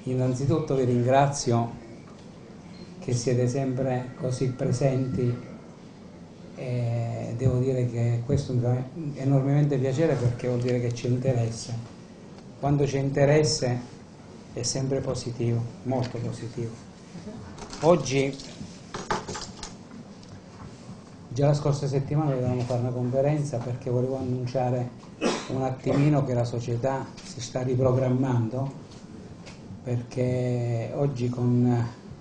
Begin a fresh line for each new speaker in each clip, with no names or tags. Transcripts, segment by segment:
Innanzitutto vi ringrazio che siete sempre così presenti e devo dire che questo mi fa enormemente piacere perché vuol dire che ci interessa. Quando c'è interesse è sempre positivo, molto positivo. Oggi, già la scorsa settimana dovevamo fare una conferenza perché volevo annunciare un attimino che la società si sta riprogrammando, perché oggi con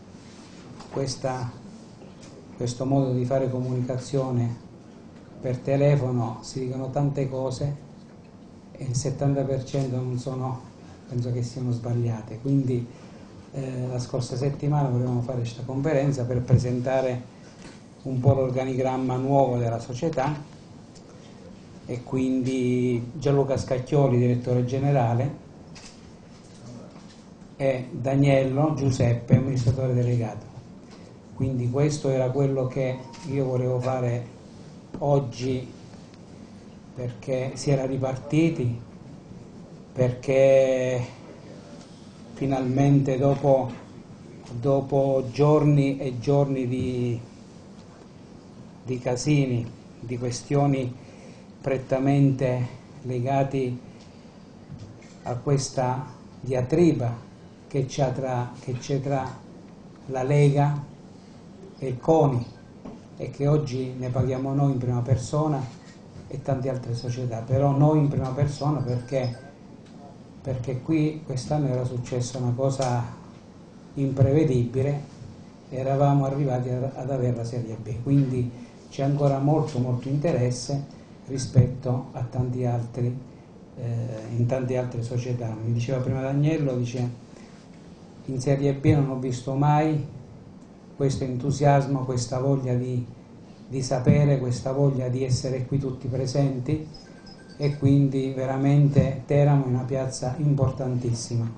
questo modo di fare comunicazione per telefono si dicono tante cose e il 70% non sono, penso che siano sbagliate. Quindi la scorsa settimana volevamo fare questa conferenza per presentare un po' l'organigramma nuovo della società e quindi Gianluca Scacchioli, direttore generale, e Daniello Giuseppe, amministratore delegato. Quindi questo era quello che io volevo fare oggi, perché si era ripartiti, perché finalmente dopo giorni e giorni di casini, di questioni prettamente legati a questa diatriba che c'è tra la Lega e il CONI e che oggi ne paghiamo noi in prima persona e tante altre società, però noi in prima persona perché qui quest'anno era successa una cosa imprevedibile, eravamo arrivati ad avere la Serie B, quindi c'è ancora molto interesse rispetto a tanti altri in tante altre società. Mi diceva prima Daniello, dice: in Serie B non ho visto mai questo entusiasmo, questa voglia di sapere, questa voglia di essere qui tutti presenti, e quindi veramente Teramo è una piazza importantissima.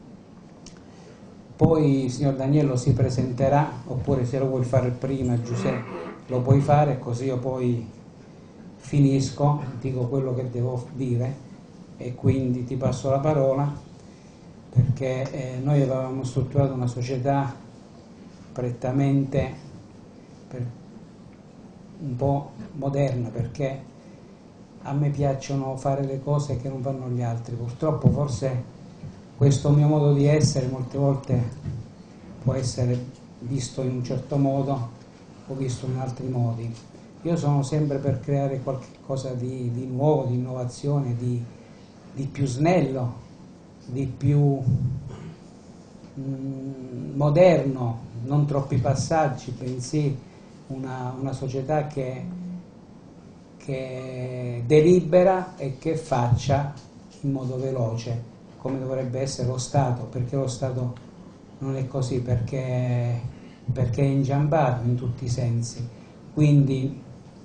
Poi il signor Daniello si presenterà, oppure se lo vuoi fare prima Giuseppe lo puoi fare, così io poi finisco, dico quello che devo dire e quindi ti passo la parola, perché noi avevamo strutturato una società prettamente un po' moderna, perché a me piacciono fare le cose che non fanno gli altri. Purtroppo forse questo mio modo di essere molte volte può essere visto in un certo modo o visto in altri modi. Io sono sempre per creare qualcosa di nuovo, di innovazione, di più snello, di più moderno, non troppi passaggi, bensì una società che delibera e che faccia in modo veloce, come dovrebbe essere lo Stato, perché lo Stato non è così, perché è inciampato in tutti i sensi. Quindi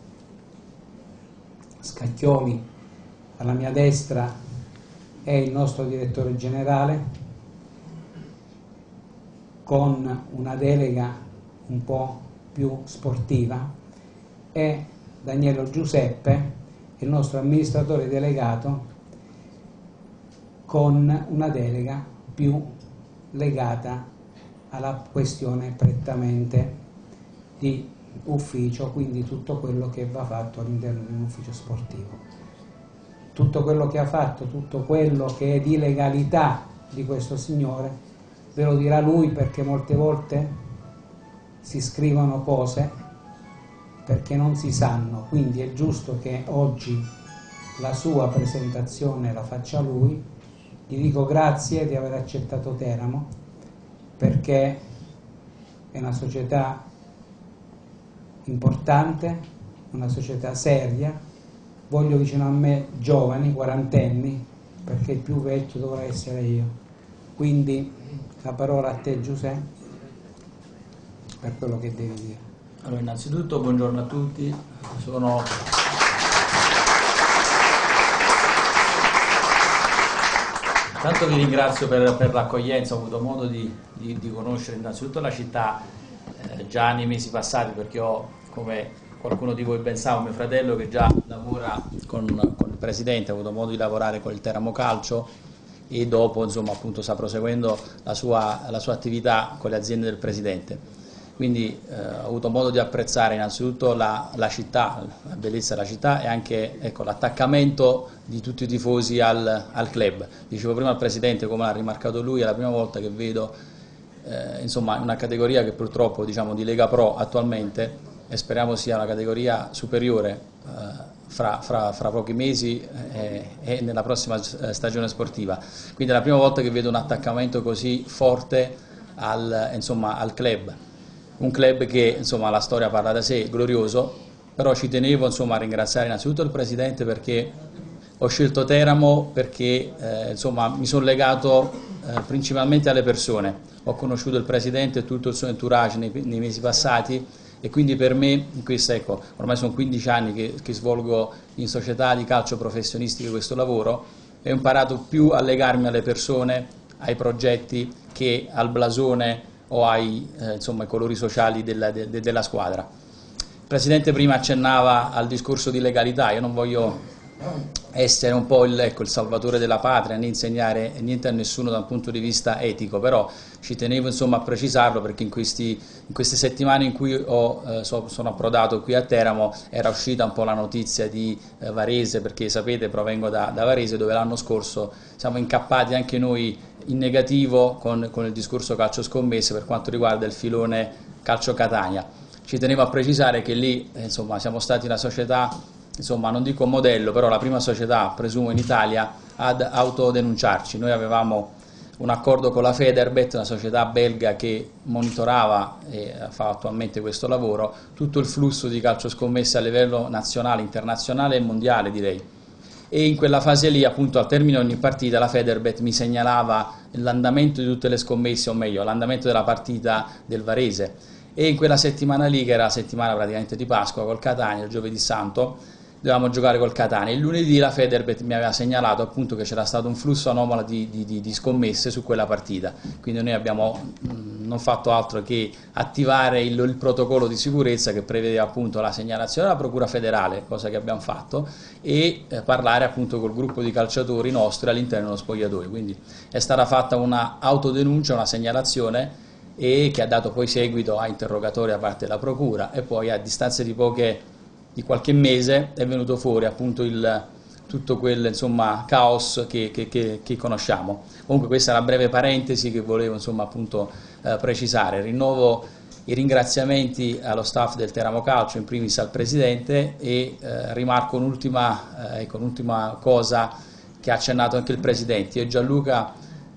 Scacchioli alla mia destra è il nostro direttore generale, con una delega un po' più sportiva, e Daniello Giuseppe, il nostro amministratore delegato, con una delega più legata alla questione prettamente di ufficio, quindi tutto quello che va fatto all'interno di un ufficio sportivo. Tutto quello che ha fatto, tutto quello che è di legalità di questo signore, ve lo dirà lui, perché molte volte si scrivono cose perché non si sanno, quindi è giusto che oggi la sua presentazione la faccia lui. Gli dico grazie di aver accettato Teramo, perché è una società importante, una società seria. Voglio vicino a me giovani, quarantenni, perché il più vecchio dovrà essere io. Quindi la parola a te Giuseppe per quello che devi dire.
Allora, innanzitutto buongiorno a tutti. Tanto vi ringrazio per l'accoglienza, ho avuto modo di conoscere innanzitutto la città già nei mesi passati, perché ho, come qualcuno di voi ben sa, mio fratello che già lavora con il presidente, ha avuto modo di lavorare con il Teramo Calcio, e dopo insomma appunto sta proseguendo la sua attività con le aziende del Presidente. Quindi ho avuto modo di apprezzare innanzitutto la città, la bellezza della città e anche ecco, l'attaccamento di tutti i tifosi al club. Dicevo prima al Presidente, come l'ha rimarcato lui, è la prima volta che vedo insomma, una categoria che purtroppo diciamo, di Lega Pro attualmente, e speriamo sia una categoria superiore fra pochi mesi e nella prossima stagione sportiva. Quindi è la prima volta che vedo un attaccamento così forte al club. Un club che insomma, la storia parla da sé, glorioso, però ci tenevo insomma, a ringraziare innanzitutto il Presidente perché ho scelto Teramo perché insomma, mi sono legato principalmente alle persone. Ho conosciuto il Presidente e tutto il suo entourage nei mesi passati e quindi per me, ecco, ormai sono 15 anni che svolgo in società di calcio professionistiche questo lavoro e ho imparato più a legarmi alle persone, ai progetti che al blasone o insomma, ai colori sociali della squadra. Il Presidente prima accennava al discorso di legalità, io non voglio essere un po' il salvatore della patria né insegnare niente a nessuno da un punto di vista etico, però ci tenevo insomma, a precisarlo perché in queste settimane in cui sono approdato qui a Teramo era uscita un po' la notizia di Varese, perché sapete provengo da Varese dove l'anno scorso siamo incappati anche noi in negativo con il discorso calcio scommesse per quanto riguarda il filone calcio Catania. Ci tenevo a precisare che lì insomma, siamo stati una società, insomma non dico modello, però la prima società, presumo in Italia, ad autodenunciarci. Noi avevamo un accordo con la Federbet, una società belga che monitorava e fa attualmente questo lavoro, tutto il flusso di calcio scommesse a livello nazionale, internazionale e mondiale direi. E in quella fase lì, appunto, al termine di ogni partita la Federbet mi segnalava l'andamento di tutte le scommesse, o meglio, l'andamento della partita del Varese. E in quella settimana lì, che era la settimana praticamente di Pasqua col Catania, il giovedì santo, dovevamo giocare col Catania. Il lunedì la Federbet mi aveva segnalato appunto che c'era stato un flusso anomalo di scommesse su quella partita, quindi noi abbiamo non fatto altro che attivare il protocollo di sicurezza che prevedeva appunto la segnalazione alla Procura Federale, cosa che abbiamo fatto, e parlare appunto col gruppo di calciatori nostri all'interno dello spogliatoio. Quindi è stata fatta una autodenuncia, una segnalazione e che ha dato poi seguito a interrogatori da parte della Procura e poi a distanza di qualche mese è venuto fuori appunto tutto quel insomma, caos che conosciamo. Comunque questa è una breve parentesi che volevo insomma, appunto, precisare. Rinnovo i ringraziamenti allo staff del Teramo Calcio, in primis al Presidente, e rimarco un'ultima cosa che ha accennato anche il Presidente. Io e Gianluca,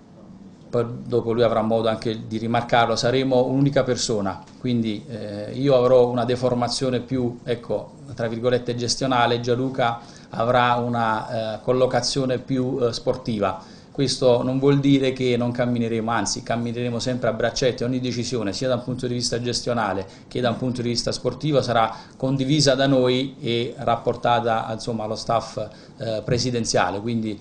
poi dopo lui avrà modo anche di rimarcarlo, saremo un'unica persona, quindi io avrò una deformazione più, ecco, tra virgolette gestionale, Gianluca avrà una collocazione più sportiva. Questo non vuol dire che non cammineremo, anzi cammineremo sempre a braccetto. Ogni decisione, sia da un punto di vista gestionale che da un punto di vista sportivo, sarà condivisa da noi e rapportata insomma, allo staff presidenziale. Quindi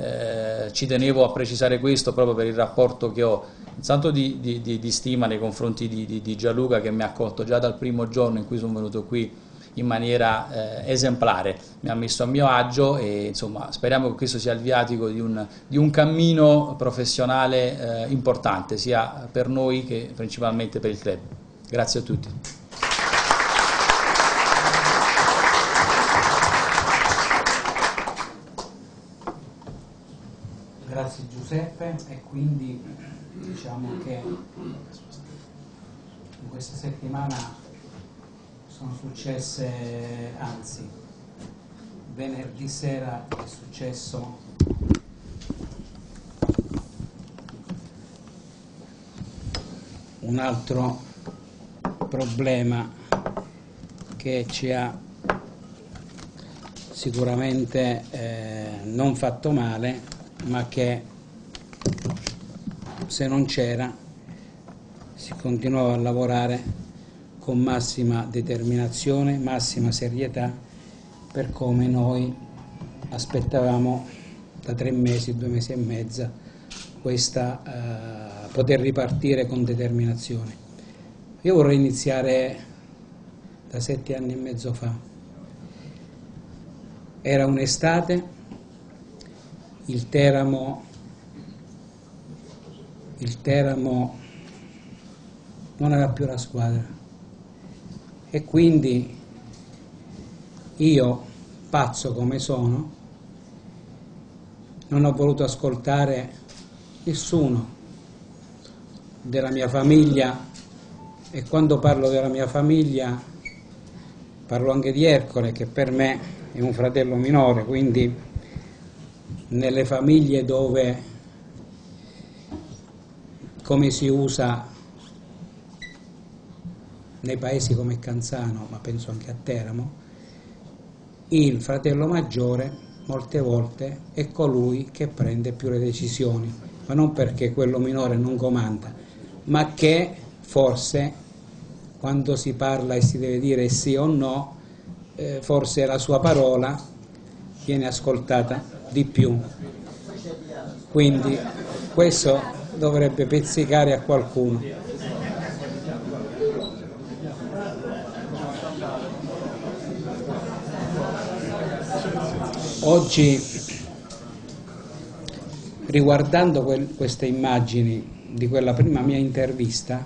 ci tenevo a precisare questo proprio per il rapporto che ho, intanto di stima nei confronti di Gianluca, che mi ha accolto già dal primo giorno in cui sono venuto qui in maniera esemplare, mi ha messo a mio agio e insomma speriamo che questo sia il viatico di un cammino professionale importante sia per noi che principalmente per il club. Grazie a tutti.
Grazie Giuseppe, e quindi diciamo che in questa settimana sono successe, anzi venerdì sera è successo un altro problema che ci ha sicuramente non fatto male, ma che se non c'era si continuava a lavorare con massima determinazione, massima serietà, per come noi aspettavamo da 3 mesi, 2 mesi e mezzo poter ripartire con determinazione. Io vorrei iniziare da 7 anni e mezzo fa. Era un'estate, il Teramo il Teramo non aveva più la squadra e quindi io, pazzo come sono, non ho voluto ascoltare nessuno della mia famiglia, e quando parlo della mia famiglia parlo anche di Ercole, che per me è un fratello minore, quindi nelle famiglie dove, come si usa nei paesi come Canzano, ma penso anche a Teramo, il fratello maggiore molte volte è colui che prende più le decisioni, ma non perché quello minore non comanda, ma che forse quando si parla e si deve dire sì o no, forse la sua parola viene ascoltata di più. Quindi questo dovrebbe pizzicare a qualcuno. Oggi, riguardando queste immagini di quella prima mia intervista,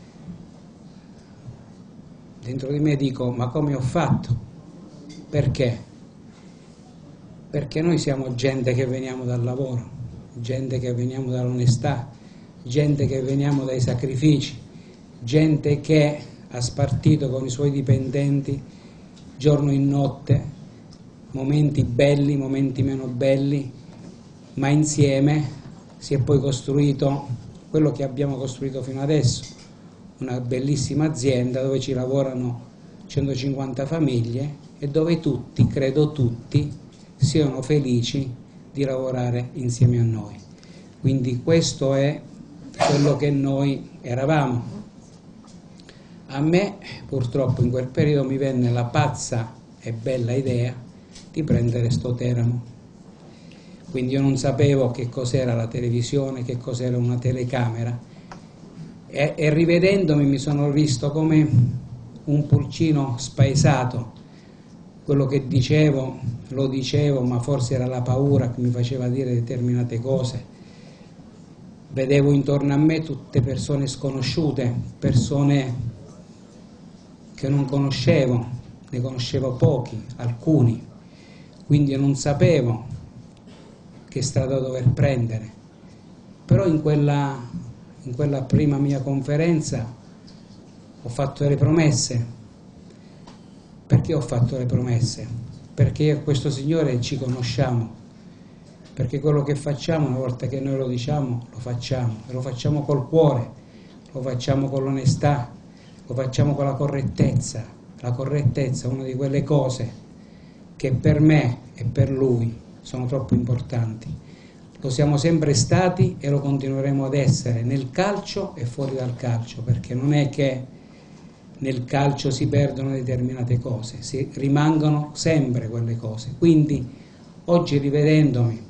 dentro di me dico: ma come ho fatto? Perché? Perché noi siamo gente che veniamo dal lavoro, gente che veniamo dall'onestà, gente che veniamo dai sacrifici, gente che ha spartito con i suoi dipendenti giorno e notte, momenti belli, momenti meno belli, ma insieme si è poi costruito quello che abbiamo costruito fino adesso, una bellissima azienda dove ci lavorano 150 famiglie e dove tutti, credo tutti, siano felici di lavorare insieme a noi. Quindi questo è quello che noi eravamo. A me purtroppo in quel periodo mi venne la pazza e bella idea di prendere sto Teramo. Quindi io non sapevo che cos'era la televisione, che cos'era una telecamera, e rivedendomi mi sono visto come un pulcino spaesato. Quello che dicevo lo dicevo, ma forse era la paura che mi faceva dire determinate cose. Vedevo intorno a me tutte persone sconosciute, persone che non conoscevo, ne conoscevo pochi, alcuni, quindi non sapevo che strada dover prendere. Però in quella prima mia conferenza ho fatto delle promesse. Perché ho fatto le promesse? Perché io e questo Signore ci conosciamo, perché quello che facciamo, una volta che noi lo diciamo, lo facciamo, e lo facciamo col cuore, lo facciamo con l'onestà, lo facciamo con la correttezza. La correttezza è una di quelle cose che per me e per Lui sono troppo importanti. Lo siamo sempre stati e lo continueremo ad essere nel calcio e fuori dal calcio, perché non è che nel calcio si perdono determinate cose, si rimangono sempre quelle cose. Quindi oggi rivedendomi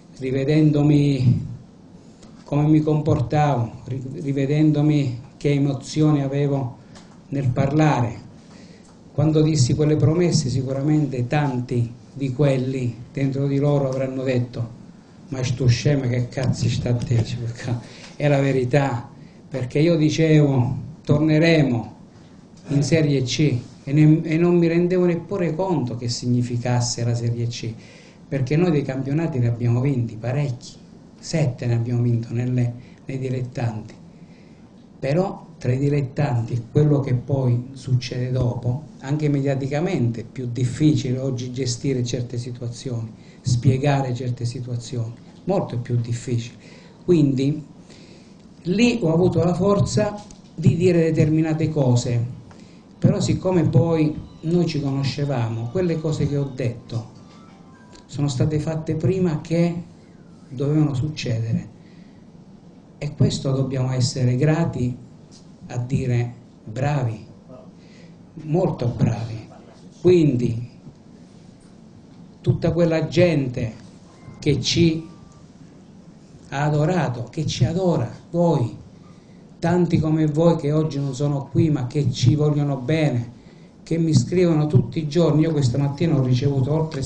come mi comportavo, rivedendomi che emozioni avevo nel parlare, quando dissi quelle promesse sicuramente tanti di quelli dentro di loro avranno detto: ma sto scema che cazzo sta a te? È la verità, perché io dicevo torneremo in Serie C e non mi rendevo neppure conto che significasse la Serie C, perché noi dei campionati ne abbiamo vinti parecchi, 7 ne abbiamo vinto nei dilettanti, però tra i dilettanti quello che poi succede dopo, anche mediaticamente è più difficile oggi gestire certe situazioni, spiegare certe situazioni, molto più difficile. Quindi lì ho avuto la forza di dire determinate cose, però siccome poi noi ci conoscevamo, quelle cose che ho detto sono state fatte prima che dovevano succedere, e questo dobbiamo essere grati a dire bravi, molto bravi. Quindi tutta quella gente che ci ha adorato, che ci adora, voi, tanti come voi che oggi non sono qui ma che ci vogliono bene, che mi scrivono tutti i giorni. Io questa mattina ho ricevuto oltre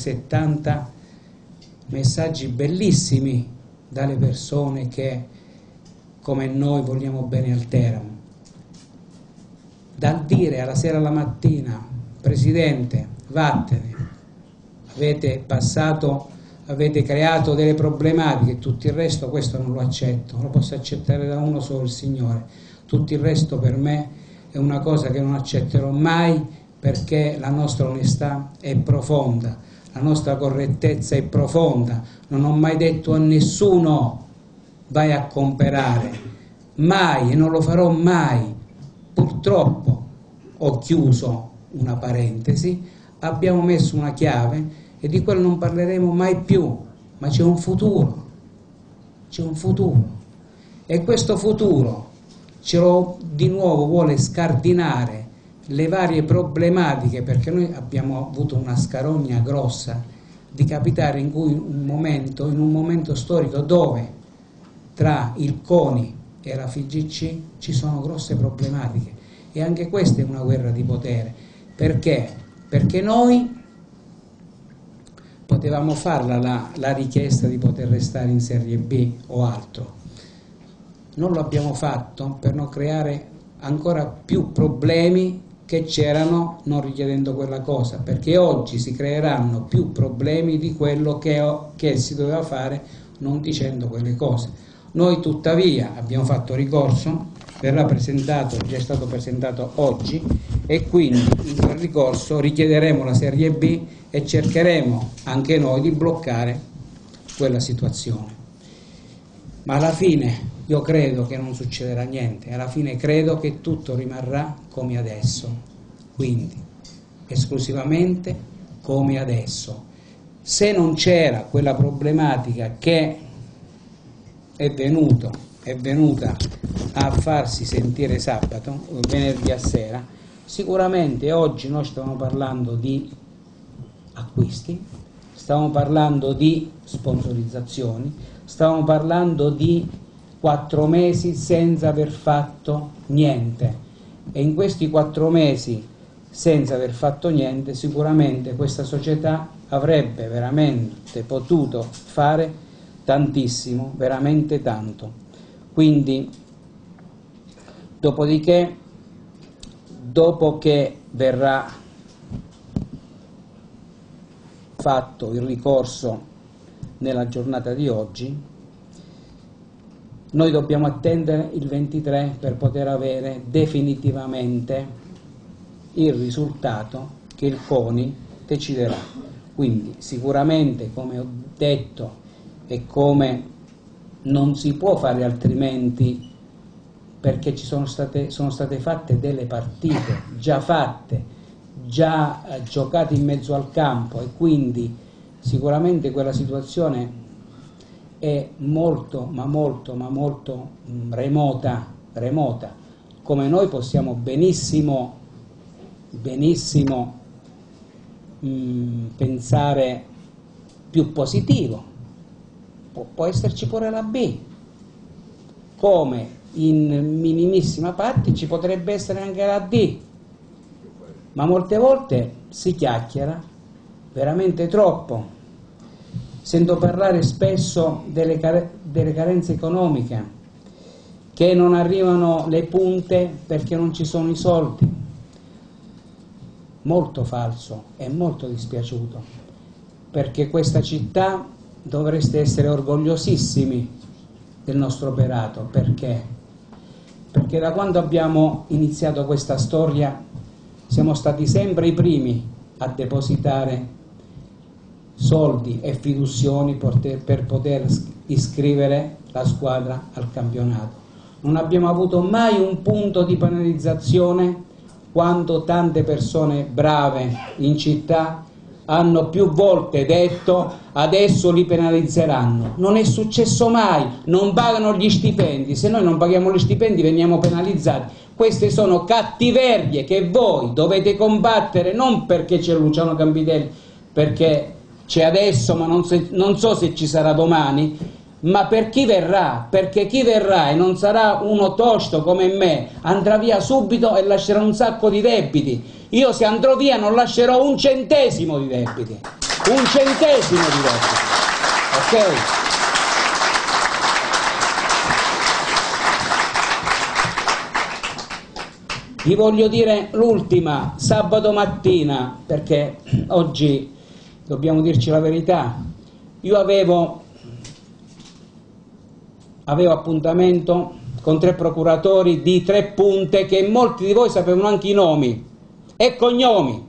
70 messaggi bellissimi dalle persone che come noi vogliamo bene al Teramo. Dal dire alla sera alla mattina, Presidente, vattene, avete creato delle problematiche, tutto il resto questo non lo accetto, lo posso accettare da uno solo, il Signore. Tutto il resto per me è una cosa che non accetterò mai, perché la nostra onestà è profonda, la nostra correttezza è profonda. Non ho mai detto a nessuno vai a comprare, mai, e non lo farò mai. Purtroppo ho chiuso una parentesi, abbiamo messo una chiave e di quello non parleremo mai più, ma c'è un futuro, e questo futuro ce lo di nuovo vuole scardinare le varie problematiche, perché noi abbiamo avuto una scarogna grossa di capitare in un momento storico dove tra il CONI e la FIGC ci sono grosse problematiche, e anche questa è una guerra di potere. Perché? Perché noi potevamo farla la richiesta di poter restare in Serie B o altro, non lo abbiamo fatto per non creare ancora più problemi che c'erano non richiedendo quella cosa, perché oggi si creeranno più problemi di quello che si doveva fare non dicendo quelle cose. Noi tuttavia abbiamo fatto ricorso, verrà presentato, già è stato presentato oggi, e quindi in quel ricorso richiederemo la Serie B e cercheremo anche noi di bloccare quella situazione. Ma alla fine io credo che non succederà niente, alla fine credo che tutto rimarrà come adesso, quindi esclusivamente come adesso. Se non c'era quella problematica che è venuta a farsi sentire sabato o venerdì a sera, sicuramente oggi noi stiamo parlando di acquisti, stiamo parlando di sponsorizzazioni, stiamo parlando di 4 mesi senza aver fatto niente, e in questi 4 mesi senza aver fatto niente sicuramente questa società avrebbe veramente potuto fare tantissimo, veramente tanto. Quindi dopodiché, dopo che verrà fatto il ricorso nella giornata di oggi, noi dobbiamo attendere il 23 per poter avere definitivamente il risultato che il CONI deciderà. Quindi sicuramente, come ho detto e come non si può fare altrimenti, perché ci sono state fatte delle partite già fatte, già giocate in mezzo al campo, e quindi sicuramente quella situazione è molto remota, come noi possiamo benissimo pensare più positivo. Può esserci pure la B, come in minimissima parte ci potrebbe essere anche la D, ma molte volte si chiacchiera veramente troppo. Sento parlare spesso delle carenze economiche, che non arrivano le punte perché non ci sono i soldi. Molto falso e molto dispiaciuto, perché questa città dovreste essere orgogliosissimi del nostro operato. Perché? Perché da quando abbiamo iniziato questa storia siamo stati sempre i primi a depositare soldi e fiduzioni per poter iscrivere la squadra al campionato. Non abbiamo avuto mai un punto di penalizzazione, quando tante persone brave in città hanno più volte detto adesso li penalizzeranno. Non è successo mai, non pagano gli stipendi, se noi non paghiamo gli stipendi veniamo penalizzati. Queste sono cattiverie che voi dovete combattere, non perché c'è Luciano Campitelli, perché c'è adesso ma non so se ci sarà domani, ma per chi verrà, perché chi verrà e non sarà uno tosto come me andrà via subito e lascerà un sacco di debiti. Io se andrò via non lascerò un centesimo di debiti, un centesimo di debiti, ok? Vi voglio dire l'ultima, sabato mattina, perché oggi dobbiamo dirci la verità, io avevo appuntamento con 3 procuratori di 3 punte che molti di voi sapevano anche i nomi e cognomi.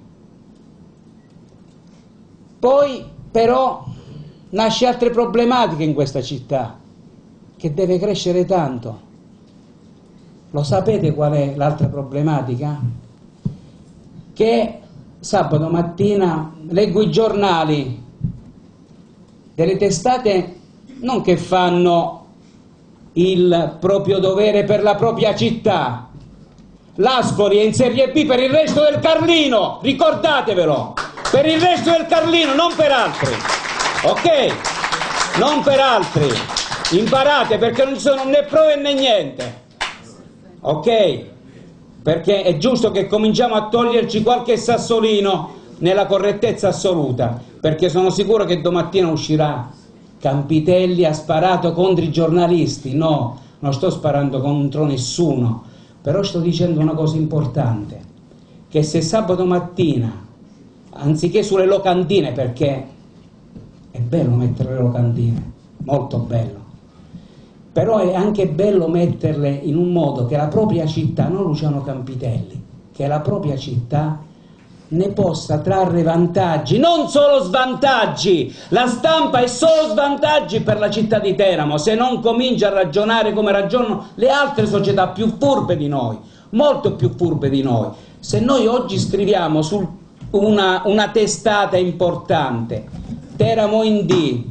Poi però nasce altre problematiche in questa città che deve crescere tanto. Lo sapete qual è l'altra problematica? Che sabato mattina leggo i giornali delle testate non che fanno il proprio dovere per la propria città. L'Ascoli è in Serie B per il resto del Carlino, ricordatevelo, per il resto del Carlino, non per altri, ok? Non per altri, imparate, perché non ci sono né prove né niente, ok? Perché è giusto che cominciamo a toglierci qualche sassolino nella correttezza assoluta, perché sono sicuro che domattina uscirà: Campitelli ha sparato contro i giornalisti. No, non sto sparando contro nessuno, però sto dicendo una cosa importante, che se sabato mattina, anziché sulle locandine, perché è bello mettere le locandine, molto bello, però è anche bello metterle in un modo che la propria città, non Luciano Campitelli, che la propria città ne possa trarre vantaggi, non solo svantaggi. La stampa è solo svantaggi per la città di Teramo, se non comincia a ragionare come ragionano le altre società più furbe di noi, molto più furbe di noi. Se noi oggi scriviamo su una testata importante, Teramo in D,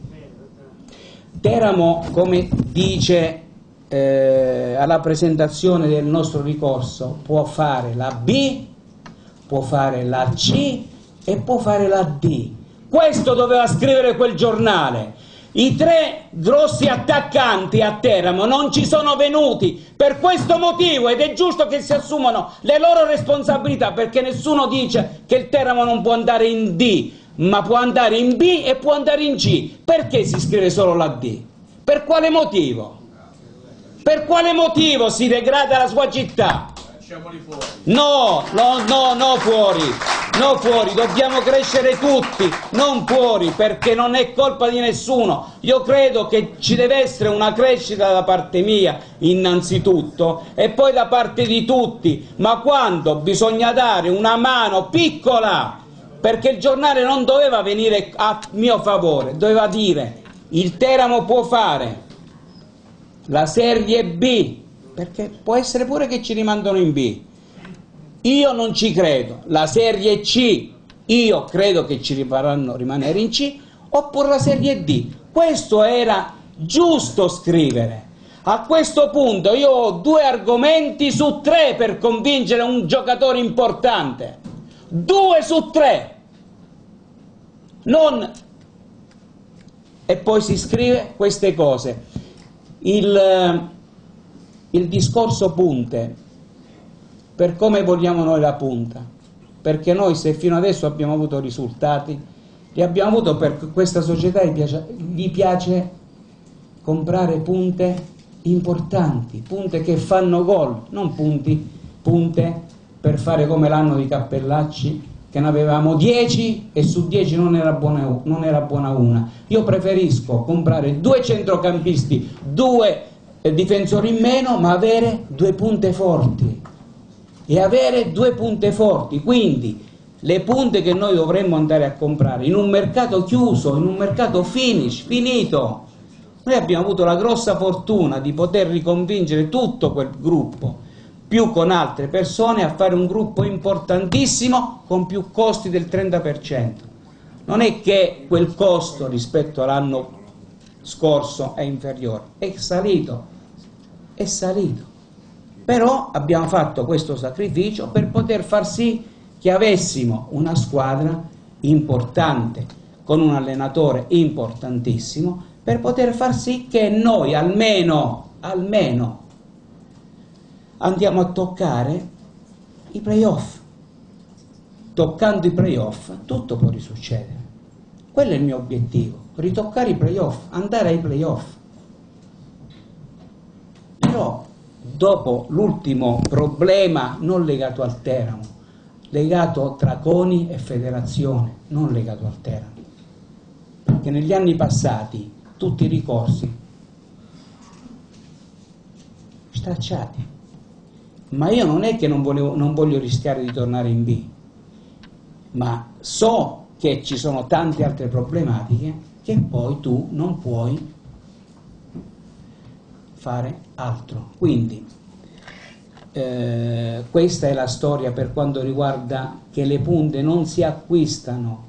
Teramo, come dice alla presentazione del nostro ricorso, può fare la B, può fare la C e può fare la D. Questo doveva scrivere quel giornale. I 3 grossi attaccanti a Teramo non ci sono venuti per questo motivo, ed è giusto che si assumano le loro responsabilità, perché nessuno dice che il Teramo non può andare in D, ma può andare in B e può andare in C. Perché si scrive solo la D? Per quale motivo? Per quale motivo si degrada la sua città? No, fuori, dobbiamo crescere tutti, non fuori, perché non è colpa di nessuno. Io credo che ci deve essere una crescita da parte mia innanzitutto e poi da parte di tutti, ma quando bisogna dare una mano piccola, perché il giornale non doveva venire a mio favore, doveva dire: il Teramo può fare la Serie B, perché può essere pure che ci rimandano in B. Io non ci credo. La Serie C, io credo che ci faranno rimanere in C, oppure la Serie D. Questo era giusto scrivere. A questo punto io ho 2 argomenti su 3 per convincere un giocatore importante. 2 su 3. Non... E poi si scrive queste cose. Il discorso punte, per come vogliamo noi la punta, perché noi, se fino adesso abbiamo avuto risultati, li abbiamo avuto perché questa società gli piace comprare punte importanti, punte che fanno gol, non punte per fare come l'anno di Cappellacci, che ne avevamo 10 e su 10 non era buona una. Io preferisco comprare 2 centrocampisti, 2 difensori in meno, ma avere 2 punte forti. E avere 2 punte forti, quindi le punte che noi dovremmo andare a comprare in un mercato chiuso, in un mercato finito. Noi abbiamo avuto la grossa fortuna di poter riconvincere tutto quel gruppo, più con altre persone, a fare un gruppo importantissimo con più costi del 30%. Non è che quel costo rispetto all'anno scorso è inferiore, è salito. Però abbiamo fatto questo sacrificio per poter far sì che avessimo una squadra importante, con un allenatore importantissimo, per poter far sì che noi almeno andiamo a toccare i playoff. Toccando i playoff tutto può risuccedere. Quello è il mio obiettivo, ritoccare i playoff, andare ai playoff. Però dopo l'ultimo problema non legato al Teramo, legato tra CONI e federazione, non legato al Teramo, perché negli anni passati tutti i ricorsi stracciati, ma io non è che non voglio rischiare di tornare in B, ma so che ci sono tante altre problematiche che poi tu non puoi fare altro. Quindi questa è la storia per quanto riguarda che le punte non si acquistano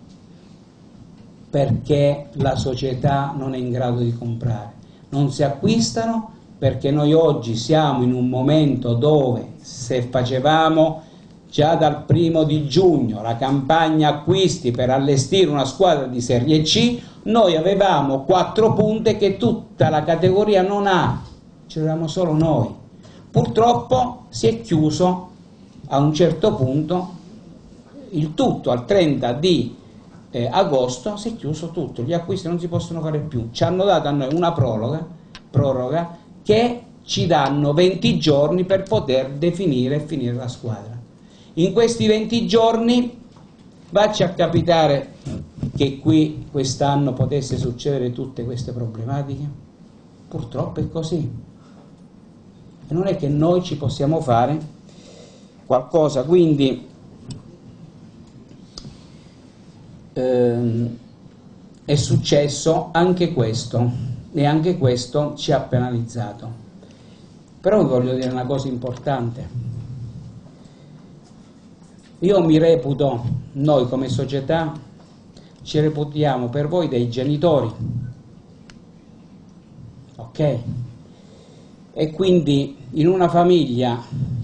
perché la società non è in grado di comprare, non si acquistano perché noi oggi siamo in un momento dove, se facevamo già dal 1° giugno la campagna acquisti per allestire una squadra di Serie C, noi avevamo 4 punte che tutta la categoria non ha, c'eravamo solo noi. Purtroppo si è chiuso a un certo punto il tutto, al 30 di agosto si è chiuso tutto, gli acquisti non si possono fare più. Ci hanno dato a noi una proroga che ci danno 20 giorni per poter definire e finire la squadra. In questi 20 giorni vacci a capitare che qui quest'anno potesse succedere tutte queste problematiche? Purtroppo è così. E non è che noi ci possiamo fare qualcosa, quindi è successo anche questo e anche questo ci ha penalizzato. Però vi voglio dire una cosa importante: io mi reputo, noi come società ci reputiamo per voi dei genitori, ok? E quindi in una famiglia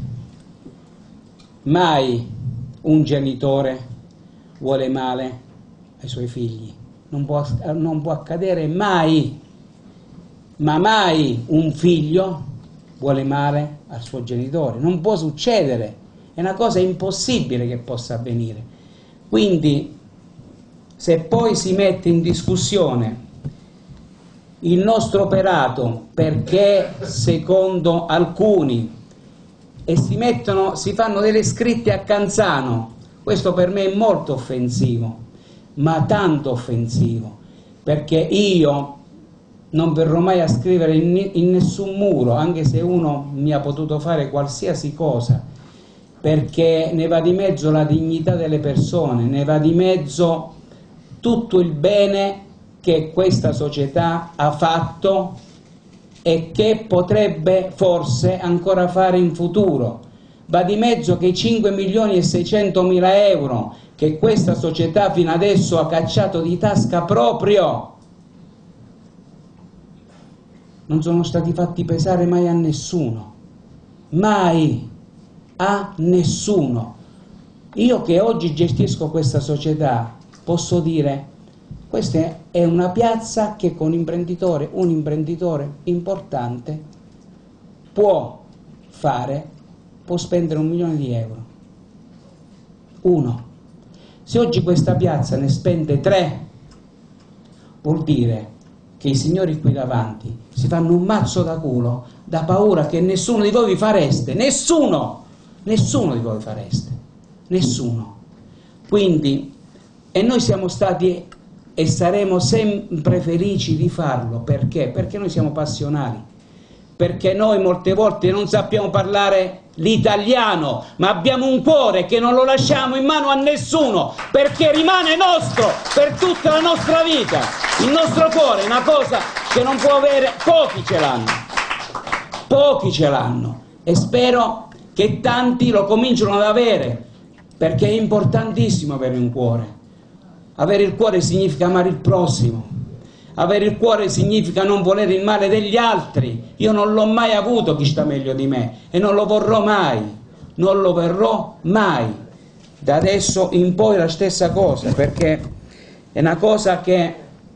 mai un genitore vuole male ai suoi figli, non può accadere mai, ma mai un figlio vuole male al suo genitore, non può succedere, è una cosa impossibile che possa avvenire. Quindi se poi si mette in discussione il nostro operato perché secondo alcuni e si fanno delle scritte a Canzano, questo per me è molto offensivo, ma tanto offensivo, perché io non verrò mai a scrivere in nessun muro, anche se uno mi ha potuto fare qualsiasi cosa, perché ne va di mezzo la dignità delle persone, ne va di mezzo tutto il bene che questa società ha fatto e che potrebbe forse ancora fare in futuro. Va di mezzo che i 5.600.000 euro che questa società fino adesso ha cacciato di tasca proprio non sono stati fatti pesare mai a nessuno, mai a nessuno. Io che oggi gestisco questa società posso dire: questa è una piazza che con un imprenditore importante può spendere 1 milione di euro. Se oggi questa piazza ne spende 3, vuol dire che i signori qui davanti si fanno un mazzo da culo, da paura che nessuno di voi vi fareste, nessuno di voi fareste, nessuno. Quindi, e noi siamo stati e saremo sempre felici di farlo. Perché? Perché noi siamo passionali, perché noi molte volte non sappiamo parlare l'italiano, ma abbiamo un cuore che non lo lasciamo in mano a nessuno, perché rimane nostro per tutta la nostra vita. Il nostro cuore è una cosa che non può avere, pochi ce l'hanno, e spero che tanti lo cominciano ad avere, perché è importantissimo avere un cuore. Avere il cuore significa amare il prossimo, avere il cuore significa non volere il male degli altri. Io non l'ho mai avuto chi sta meglio di me e non lo vorrò mai, non lo verrò mai. Da adesso in poi la stessa cosa, perché è una cosa che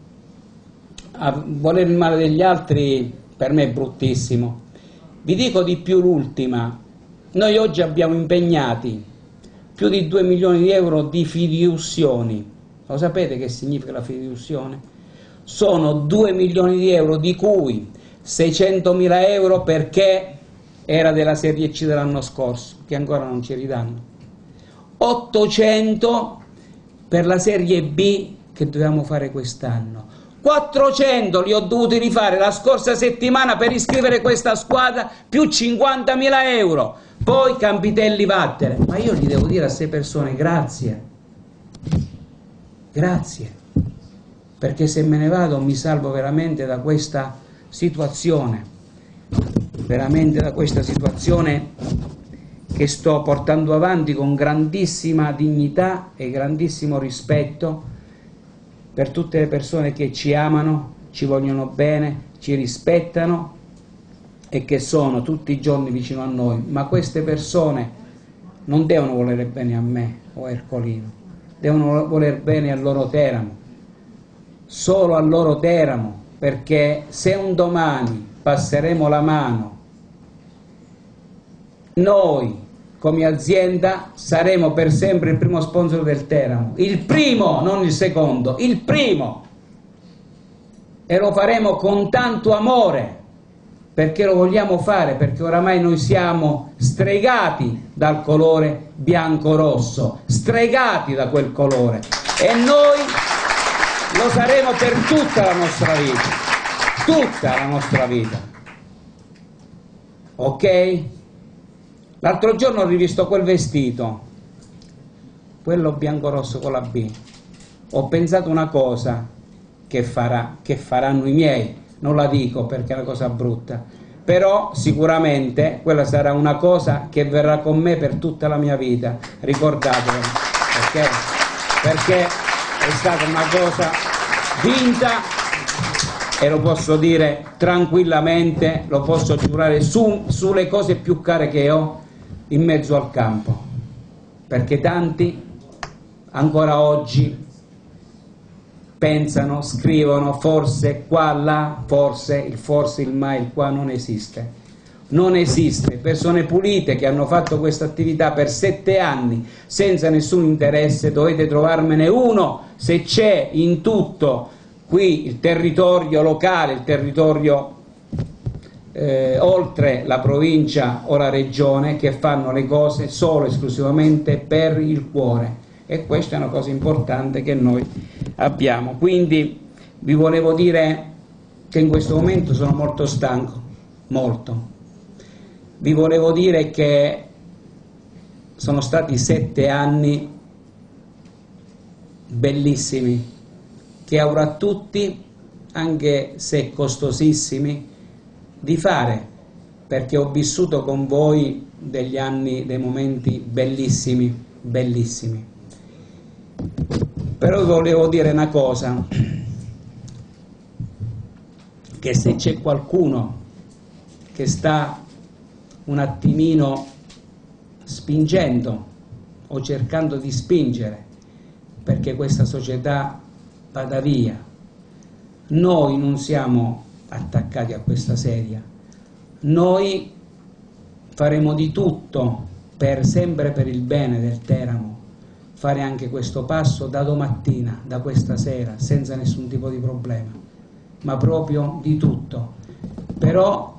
volere il male degli altri per me è bruttissimo. Vi dico di più l'ultima: noi oggi abbiamo impegnati più di 2 milioni di euro di fideiussioni. Lo sapete che significa la fideiussione? Sono 2 milioni di euro, di cui 600.000 euro perché era della Serie C dell'anno scorso, che ancora non ci ridanno, 800 per la Serie B che dovevamo fare quest'anno, 400 li ho dovuti rifare la scorsa settimana per iscrivere questa squadra, più 50.000 euro, poi Campitelli vattene. Ma io gli devo dire a queste persone grazie, perché se me ne vado mi salvo veramente da questa situazione, che sto portando avanti con grandissima dignità e grandissimo rispetto per tutte le persone che ci amano, ci vogliono bene, ci rispettano e che sono tutti i giorni vicino a noi. Ma queste persone non devono volere bene a me o a Ercolino, devono voler bene al loro Teramo, solo al loro Teramo, perché se un domani passeremo la mano, noi come azienda saremo per sempre il primo sponsor del Teramo, il primo, non il secondo, il primo, e lo faremo con tanto amore, perché lo vogliamo fare, perché oramai noi siamo stregati dal colore bianco-rosso, stregati da quel colore, e noi lo saremo per tutta la nostra vita, ok? L'altro giorno ho rivisto quel vestito, quello bianco-rosso con la B, ho pensato una cosa che faranno i miei, non la dico perché è una cosa brutta, però sicuramente quella sarà una cosa che verrà con me per tutta la mia vita, ricordatelo, ok? Perché è stata una cosa vinta, e lo posso dire tranquillamente, lo posso giurare sulle cose più care che ho in mezzo al campo, perché tanti ancora oggi pensano, scrivono forse qua, là, forse, il ma, il qua non esiste, persone pulite che hanno fatto questa attività per 7 anni senza nessun interesse, dovete trovarmene uno, se c'è in tutto qui il territorio locale, il territorio oltre la provincia o la regione, che fanno le cose solo esclusivamente per il cuore, e questa è una cosa importante che noi abbiamo. Quindi vi volevo dire che in questo momento sono molto stanco, molto. Vi volevo dire che sono stati 7 anni bellissimi, che avrà tutti, anche se costosissimi, di fare, perché ho vissuto con voi degli anni, dei momenti bellissimi, bellissimi. Però volevo dire una cosa, che se c'è qualcuno che sta un attimino spingendo o cercando di spingere perché questa società vada via, noi non siamo attaccati a questa sedia, noi faremo di tutto sempre per il bene del Teramo, fare anche questo passo da domattina, da questa sera, senza nessun tipo di problema, ma proprio di tutto. Però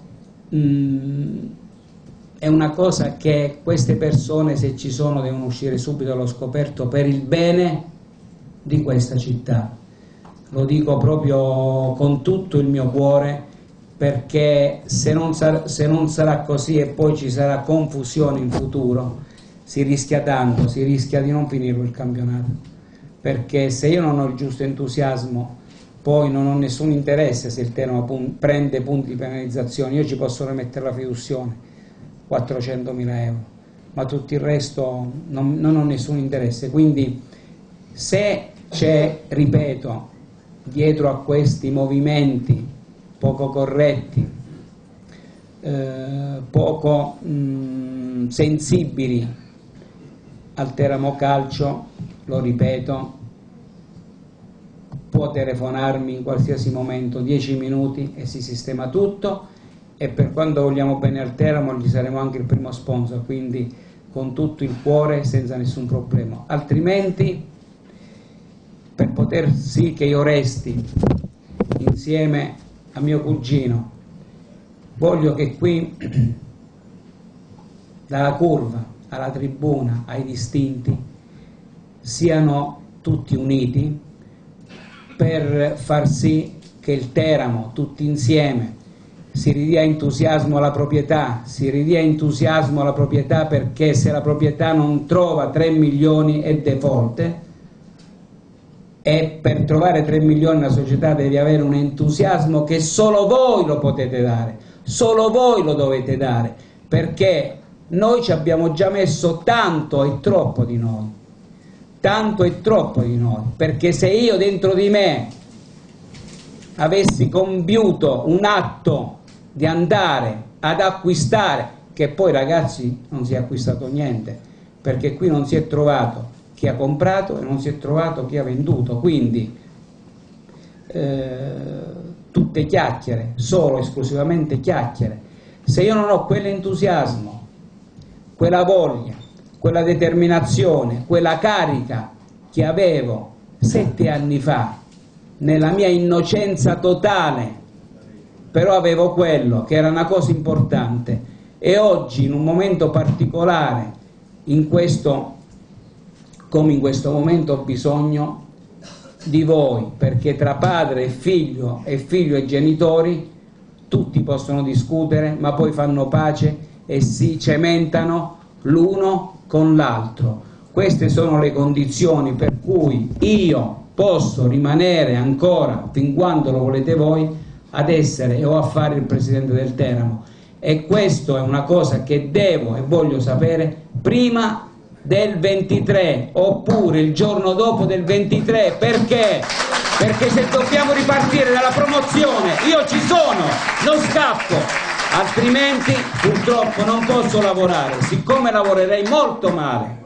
è una cosa che queste persone, se ci sono, devono uscire subito allo scoperto per il bene di questa città. Lo dico proprio con tutto il mio cuore, perché se non sarà così e poi ci sarà confusione in futuro, si rischia tanto, si rischia di non finire il campionato, perché se io non ho il giusto entusiasmo, poi non ho nessun interesse se il Teramo prende punti di penalizzazione. Io ci posso rimettere la fiduzione, 400.000 euro, ma tutto il resto non ho nessun interesse. Quindi se c'è, ripeto, dietro a questi movimenti poco corretti, poco sensibili al Teramo Calcio, lo ripeto, può telefonarmi in qualsiasi momento, 10 minuti e si sistema tutto, e per quanto vogliamo bene al Teramo gli saremo anche il primo sponsor, quindi con tutto il cuore, senza nessun problema. Altrimenti, per poter sì che io resti insieme a mio cugino, voglio che qui dalla curva alla tribuna ai distinti, siano tutti uniti per far sì che il Teramo, tutti insieme, si ridia entusiasmo alla proprietà, perché se la proprietà non trova 3 milioni è default, e per trovare 3 milioni la società deve avere un entusiasmo che solo voi lo potete dare, solo voi lo dovete dare, perché noi ci abbiamo già messo tanto e troppo di noi, perché se io dentro di me avessi compiuto un atto di andare ad acquistare, che poi ragazzi non si è acquistato niente, perché qui non si è trovato chi ha comprato e non si è trovato chi ha venduto, quindi tutte chiacchiere, solo esclusivamente chiacchiere. Se io non ho quell'entusiasmo, quella voglia, quella determinazione, quella carica che avevo 7 anni fa, nella mia innocenza totale, però avevo quello che era una cosa importante, e oggi in un momento particolare, come in questo momento, ho bisogno di voi, perché tra padre e figlio e genitori tutti possono discutere, ma poi fanno pace e si cementano l'uno con l'altro. Queste sono le condizioni per cui io posso rimanere ancora, fin quando lo volete voi, ad essere o a fare il presidente del Teramo, e questo è una cosa che devo e voglio sapere prima del 23 oppure il giorno dopo del 23, perché se dobbiamo ripartire dalla promozione io ci sono, non scappo, altrimenti purtroppo non posso lavorare, siccome lavorerei molto male,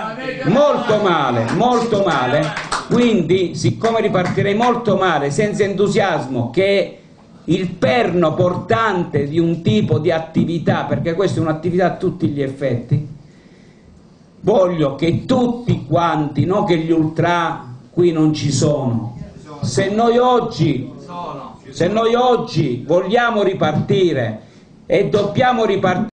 quindi siccome ripartirei molto male, senza entusiasmo, che è il perno portante di un tipo di attività, perché questa è un'attività a tutti gli effetti, voglio che tutti quanti, non che gli ultra qui non ci sono, se noi oggi vogliamo ripartire e dobbiamo ripartire